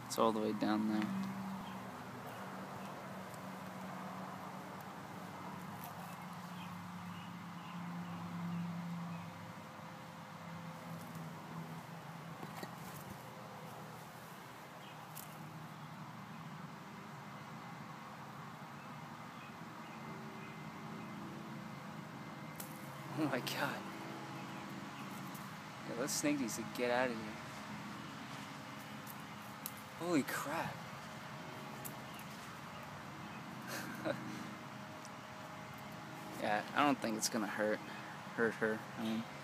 It's all the way down there. Oh my god. Yeah, that snake needs to get out of here. Holy crap. Yeah, I don't think it's gonna hurt her. I mean,